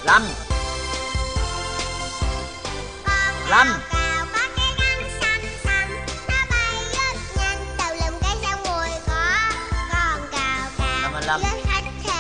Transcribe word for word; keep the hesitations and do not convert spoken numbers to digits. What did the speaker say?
Lâm. Con Lâm. cào cào có cái răng xanh xanh, nó bay rất nhanh từ lùm cây sau mùi cỏ. Con cào Cảm ơn cào Lâm. rất thích thề